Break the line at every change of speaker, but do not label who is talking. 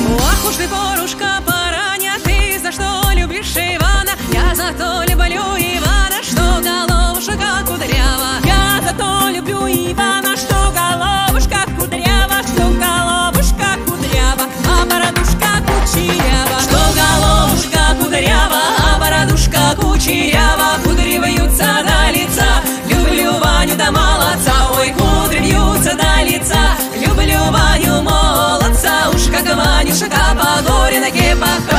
Ах уж ты, Борушка, бараня, ты за что любишь Ивана? Я за то люблю Ивана, что головушка кудрява.
Я за то люблю Ивана, что головушка кудрява, что головушка кудрява, а бородушка кучерява.
Что головушка кудрява, а бородушка кучерява, кудри вьются до лица. Люблю Ваню да молодца, ой, кудри вьются до лица. Люблю Ваню молодца, уж как Ванюшка по горе на кепах.